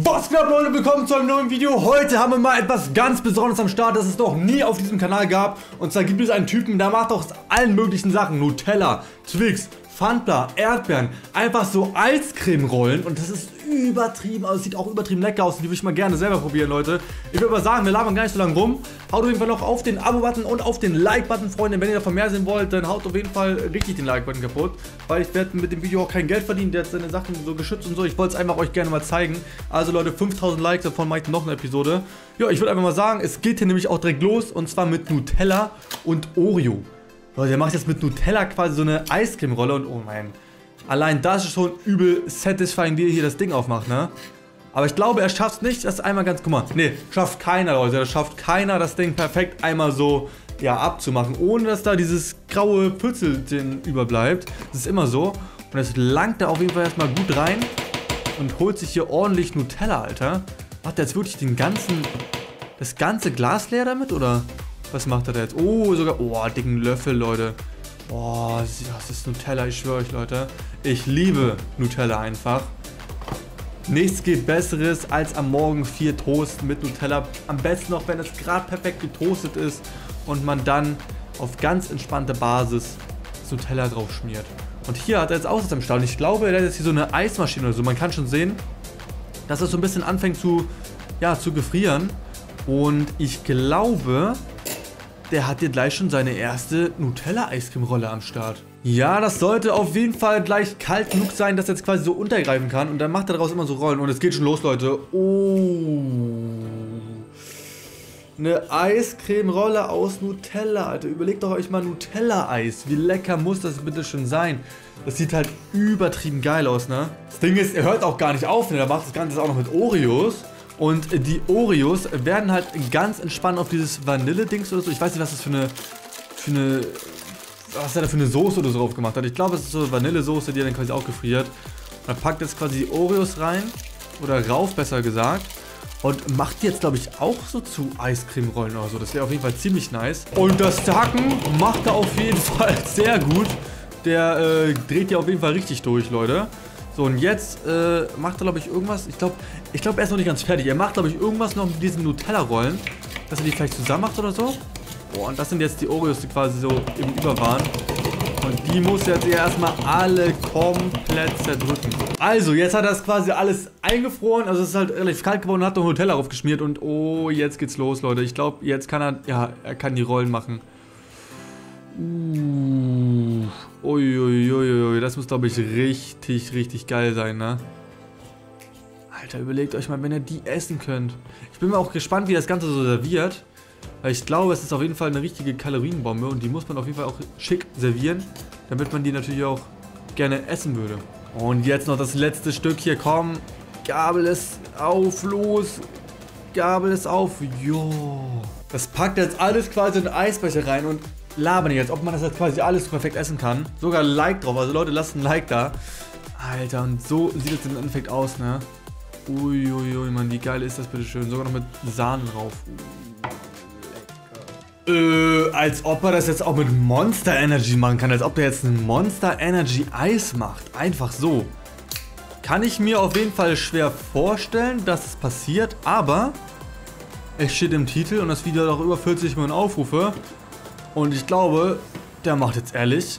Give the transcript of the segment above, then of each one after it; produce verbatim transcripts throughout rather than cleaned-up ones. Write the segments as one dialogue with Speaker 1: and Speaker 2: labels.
Speaker 1: Was geht ab, Leute? Willkommen zu einem neuen Video. Heute haben wir mal etwas ganz Besonderes am Start, das es noch nie auf diesem Kanal gab. Und zwar gibt es einen Typen, der macht aus allen möglichen Sachen Nutella, Twix, Fanta, Erdbeeren, einfach so Eiscreme-Rollen. Und das ist übertrieben, also es sieht auch übertrieben lecker aus. Und die würde ich mal gerne selber probieren, Leute. Ich würde aber sagen, wir labern gar nicht so lange rum. Haut auf jeden Fall noch auf den Abo-Button und auf den Like-Button, Freunde. Wenn ihr davon mehr sehen wollt, dann haut auf jeden Fall richtig den Like-Button kaputt. Weil ich werde mit dem Video auch kein Geld verdienen. Der hat seine Sachen so geschützt und so. Ich wollte es einfach euch gerne mal zeigen. Also Leute, fünftausend Likes, davon mache ich noch eine Episode. Ja, ich würde einfach mal sagen, es geht hier nämlich auch direkt los. Und zwar mit Nutella und Oreo. Leute, der macht jetzt mit Nutella quasi so eine Eiscreme-Rolle. Und oh mein, allein das ist schon übel satisfying, wie er hier das Ding aufmacht, ne? Aber ich glaube, er schafft es nicht, das einmal ganz, guck mal, ne, schafft keiner, Leute, das schafft keiner, das Ding perfekt einmal so, ja, abzumachen, ohne dass da dieses graue Pützelchen überbleibt. Das ist immer so. Und das langt da auf jeden Fall erstmal gut rein und holt sich hier ordentlich Nutella, Alter. Macht er jetzt wirklich den ganzen, das ganze Glas leer damit, oder was macht er da jetzt? Oh, sogar, oh, dicken Löffel, Leute. Oh, das ist Nutella, ich schwöre euch, Leute. Ich liebe Nutella einfach. Nichts geht Besseres als am Morgen vier Toast mit Nutella. Am besten noch, wenn es gerade perfekt getoastet ist und man dann auf ganz entspannte Basis das Nutella drauf schmiert. Und hier hat er jetzt auch was am Start. Und ich glaube, er hat jetzt hier so eine Eismaschine oder so. Man kann schon sehen, dass es so ein bisschen anfängt zu, ja, zu gefrieren. Und ich glaube, der hat hier gleich schon seine erste Nutella-Eiscreme-Rolle am Start. Ja, das sollte auf jeden Fall gleich kalt genug sein, dass er jetzt quasi so untergreifen kann. Und dann macht er daraus immer so Rollen. Und es geht schon los, Leute. Oh. Eine Eiscreme-Rolle aus Nutella, Alter. Überlegt doch euch mal Nutella-Eis. Wie lecker muss das bitte schon sein? Das sieht halt übertrieben geil aus, ne? Das Ding ist, er hört auch gar nicht auf, ne? Er macht das Ganze auch noch mit Oreos. Und die Oreos werden halt ganz entspannt auf dieses Vanille-Dings oder so. Ich weiß nicht, was das für eine, für eine, was er da für eine Soße oder so drauf gemacht hat. Ich glaube, es ist so Vanillesoße, die er dann quasi auch gefriert. Und er packt jetzt quasi die Oreos rein, oder rauf, besser gesagt. Und macht die jetzt, glaube ich, auch so zu Eiscreme-Rollen oder so. Das wäre auf jeden Fall ziemlich nice. Und das Hacken macht er auf jeden Fall sehr gut. Der äh, dreht ja auf jeden Fall richtig durch, Leute. So, und jetzt äh, macht er, glaube ich, irgendwas. Ich glaube, ich glaube, er ist noch nicht ganz fertig. Er macht, glaube ich, irgendwas noch mit diesen Nutella-Rollen. Dass er die vielleicht zusammen macht oder so. Boah, und das sind jetzt die Oreos, die quasi so im Über waren. Und die muss er jetzt erstmal alle komplett zerdrücken. Also, jetzt hat er das quasi alles eingefroren. Also, es ist halt relativ kalt geworden und hat noch Nutella draufgeschmiert. Und oh, jetzt geht's los, Leute. Ich glaube, jetzt kann er, ja, er kann die Rollen machen. Uh, uiuiuiui, das muss, glaube ich, richtig, richtig geil sein, ne? Alter, überlegt euch mal, wenn ihr die essen könnt. Ich bin mal auch gespannt, wie das Ganze so serviert. Weil ich glaube, es ist auf jeden Fall eine richtige Kalorienbombe. Und die muss man auf jeden Fall auch schick servieren, damit man die natürlich auch gerne essen würde. Und jetzt noch das letzte Stück hier, komm. Gabel es auf, los. Gabel es auf, jo. Das packt jetzt alles quasi in den Eisbecher rein und labern jetzt, ob man das jetzt quasi alles perfekt essen kann. Sogar ein Like drauf, also Leute, lasst ein Like da. Alter, und so sieht es im Endeffekt aus, ne? Uiuiui, Mann, wie geil ist das bitte schön. Sogar noch mit Sahne drauf. Uh, äh, als ob er das jetzt auch mit Monster Energy machen kann. Als ob der jetzt ein Monster Energy Eis macht. Einfach so. Kann ich mir auf jeden Fall schwer vorstellen, dass es passiert, aber es steht im Titel und das Video hat auch über vierzig Millionen Aufrufe. Und ich glaube, der macht jetzt ehrlich.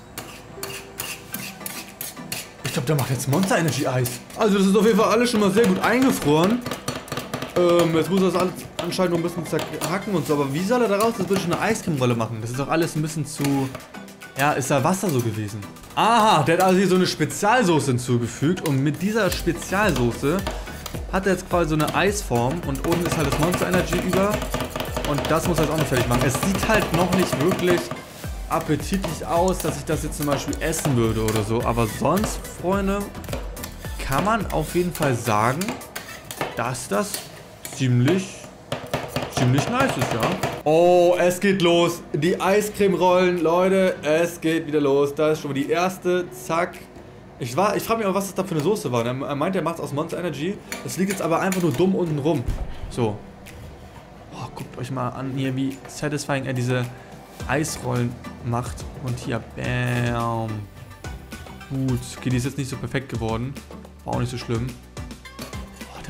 Speaker 1: Ich glaube, der macht jetzt Monster Energy Eis. Also das ist auf jeden Fall alles schon mal sehr gut eingefroren. Ähm, jetzt muss er das alles anscheinend noch ein bisschen zerhacken und so. Aber wie soll er daraus das bitte schon eine Eiscreme-Rolle machen? Das ist doch alles ein bisschen zu... Ja, ist da Wasser so gewesen. Aha, der hat also hier so eine Spezialsoße hinzugefügt. Und mit dieser Spezialsoße hat er jetzt quasi so eine Eisform. Und oben ist halt das Monster Energy über. Und das muss er jetzt auch noch fertig machen. Es sieht halt noch nicht wirklich appetitlich aus, dass ich das jetzt zum Beispiel essen würde oder so. Aber sonst, Freunde, kann man auf jeden Fall sagen, dass das ziemlich, ziemlich nice ist, ja. Oh, es geht los. Die Eiscreme-Rollen, Leute, es geht wieder los. Da ist schon mal die erste. Zack. Ich, war, ich frage mich auch, was das da für eine Soße war. Er meint, er macht es aus Monster Energy. Das liegt jetzt aber einfach nur dumm unten rum. So. Oh, guckt euch mal an hier, wie satisfying er diese Eisrollen macht. Und hier, bam. Gut, okay, die ist jetzt nicht so perfekt geworden. War auch nicht so schlimm. Oh,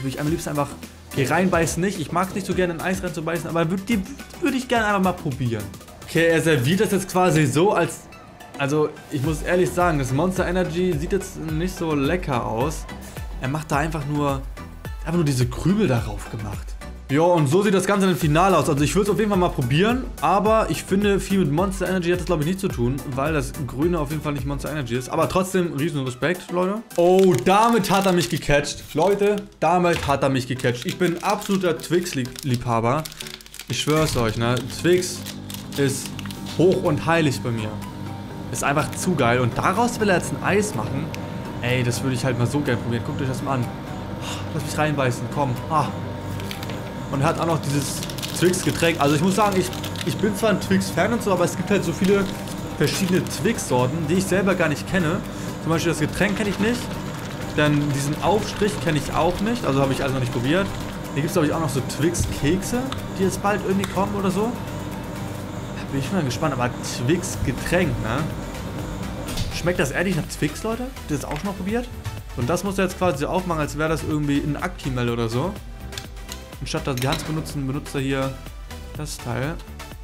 Speaker 1: würde ich am liebsten einfach hier reinbeißen nicht. Ich mag es nicht so gerne in Eis reinzubeißen, aber würd, die würde ich gerne einfach mal probieren. Okay, er serviert das jetzt quasi so, als... Also, ich muss ehrlich sagen, das Monster Energy sieht jetzt nicht so lecker aus. Er macht da einfach nur... Einfach nur diese Krümel darauf gemacht. Ja, und so sieht das Ganze im Finale aus. Also ich würde es auf jeden Fall mal probieren, aber ich finde, viel mit Monster Energy hat das, glaube ich, nicht zu tun, weil das Grüne auf jeden Fall nicht Monster Energy ist. Aber trotzdem, riesen Respekt, Leute. Oh, damit hat er mich gecatcht. Leute, damit hat er mich gecatcht. Ich bin absoluter Twix-Liebhaber. Ich schwör's euch, ne? Twix ist hoch und heilig bei mir. Ist einfach zu geil. Und daraus will er jetzt ein Eis machen. Ey, das würde ich halt mal so gerne probieren. Guckt euch das mal an. Lass mich reinbeißen, komm. Ah. Und er hat auch noch dieses Twix-Getränk. Also ich muss sagen, ich, ich bin zwar ein Twix-Fan und so, aber es gibt halt so viele verschiedene Twix-Sorten, die ich selber gar nicht kenne. Zum Beispiel das Getränk kenne ich nicht. Dann diesen Aufstrich kenne ich auch nicht. Also habe ich also noch nicht probiert. Hier gibt es, glaube ich, auch noch so Twix-Kekse, die jetzt bald irgendwie kommen oder so. Da bin ich mal gespannt. Aber Twix-Getränk, ne? Schmeckt das ehrlich nach Twix, Leute? Habt ihr das auch schon mal probiert? Und das muss er jetzt quasi aufmachen, als wäre das irgendwie ein Actimel oder so. Und statt die Hand zu benutzen, benutzt er hier das Teil.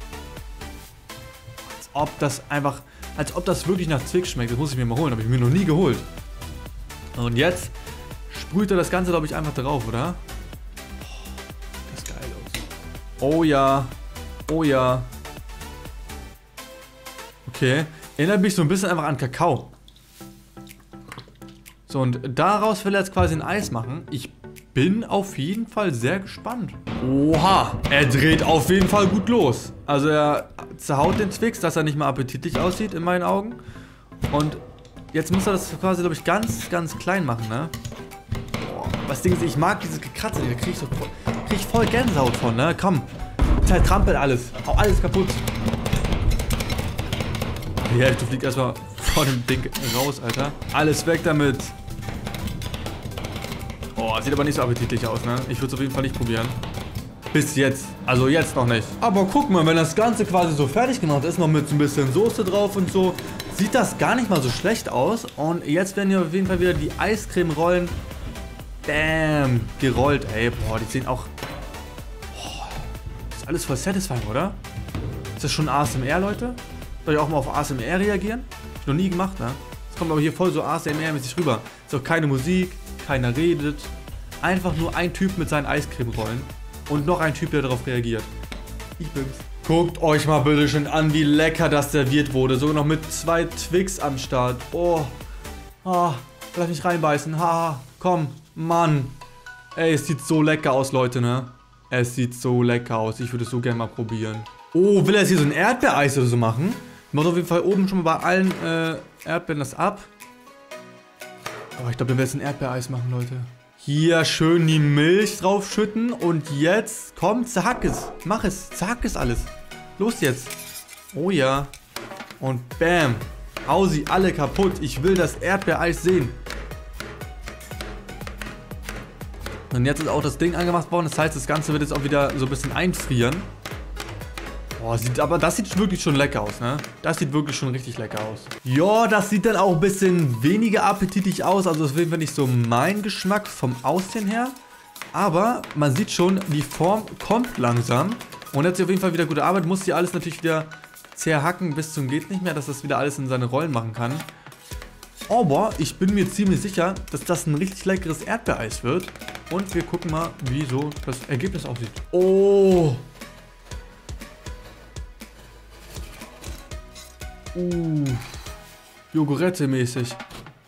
Speaker 1: Als ob das einfach, als ob das wirklich nach Twix schmeckt. Das muss ich mir mal holen, habe ich mir noch nie geholt. Und jetzt sprüht er das Ganze, glaube ich, einfach drauf, oder? Oh, das ist geil aus. Oh ja, oh ja. Okay, erinnert mich so ein bisschen einfach an Kakao. So, und daraus will er jetzt quasi ein Eis machen. Ich bin auf jeden Fall sehr gespannt. Oha, er dreht auf jeden Fall gut los. Also er zerhaut den Twix, dass er nicht mehr appetitlich aussieht, in meinen Augen. Und jetzt muss er das quasi, glaube ich, ganz, ganz klein machen, ne? Boah, was Ding ist, ich mag dieses Gekratze, da krieg ich, so voll, krieg ich voll Gänsehaut von, ne? Komm, zertrampelt alles, hau alles kaputt. Die Hälfte fliegt erstmal vor dem Ding raus, Alter. Alles weg damit. Oh, sieht aber nicht so appetitlich aus, ne? Ich würde es auf jeden Fall nicht probieren. Bis jetzt. Also jetzt noch nicht. Aber guck mal, wenn das Ganze quasi so fertig gemacht ist, noch mit so ein bisschen Soße drauf und so, sieht das gar nicht mal so schlecht aus. Und jetzt werden hier auf jeden Fall wieder die Eiscreme-Rollen, bam, gerollt, ey. Boah, die sehen auch... Boah, ist alles voll satisfying, oder? Ist das schon A S M R, Leute? Soll ich auch mal auf A S M R reagieren? Hab ich noch nie gemacht, ne? Das kommt aber hier voll so A S M R-mäßig rüber. Ist auch keine Musik, keiner redet. Einfach nur ein Typ mit seinen Eiscreme-Rollen. Und noch ein Typ, der darauf reagiert. Ich bin's. Guckt euch mal bitte schön an, wie lecker das serviert wurde. Sogar noch mit zwei Twix am Start. Oh. Ah, lass mich reinbeißen. Ha, komm, Mann. Ey, es sieht so lecker aus, Leute, ne? Es sieht so lecker aus. Ich würde es so gerne mal probieren. Oh, will er jetzt hier so ein Erdbeereis oder so machen? Macht auf jeden Fall oben schon mal bei allen äh, Erdbeeren das ab. Aber ich glaube, wir werden jetzt ein Erdbeereis machen, Leute. Hier schön die Milch draufschütten. Und jetzt, komm, zack es. Mach es, zack es alles. Los jetzt. Oh ja. Und bam. Hau sie alle kaputt. Ich will das Erdbeereis sehen. Und jetzt ist auch das Ding angemacht worden. Das heißt, das Ganze wird jetzt auch wieder so ein bisschen einfrieren. Boah, sieht, aber das sieht wirklich schon lecker aus, ne? Das sieht wirklich schon richtig lecker aus. Ja, das sieht dann auch ein bisschen weniger appetitlich aus. Also das ist auf jeden Fall nicht so mein Geschmack vom Aussehen her. Aber man sieht schon, die Form kommt langsam. Und jetzt auf jeden Fall wieder gute Arbeit. Muss hier alles natürlich wieder zerhacken bis zum geht nicht mehr, dass das wieder alles in seine Rollen machen kann. Aber ich bin mir ziemlich sicher, dass das ein richtig leckeres Erdbeereis wird. Und wir gucken mal, wie so das Ergebnis aussieht. Oh! Uh, Jogurette-mäßig.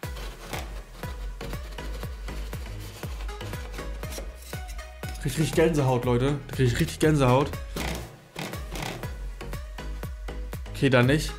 Speaker 1: Krieg ich richtig Gänsehaut, Leute. Da krieg ich richtig Gänsehaut. Okay, dann nicht.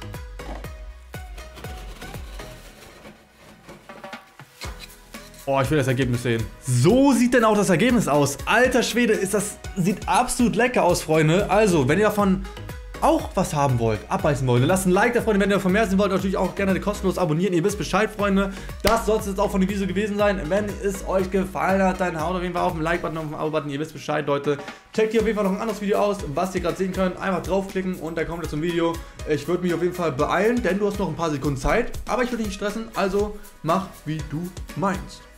Speaker 1: Oh, ich will das Ergebnis sehen. So sieht denn auch das Ergebnis aus. Alter Schwede, ist das, sieht absolut lecker aus, Freunde. Also, wenn ihr davon auch was haben wollt, abbeißen wollt, dann lasst ein Like da, Freunde. Wenn ihr von mehr sehen wollt, natürlich auch gerne kostenlos abonnieren. Ihr wisst Bescheid, Freunde. Das soll es jetzt auch von dem Video gewesen sein. Wenn es euch gefallen hat, dann haut auf jeden Fall auf den Like-Button, auf den Abo-Button. Ihr wisst Bescheid, Leute. Checkt hier auf jeden Fall noch ein anderes Video aus, was ihr gerade sehen könnt. Einfach draufklicken und dann kommt ihr zum Video. Ich würde mich auf jeden Fall beeilen, denn du hast noch ein paar Sekunden Zeit. Aber ich würde dich nicht stressen, also mach, wie du meinst.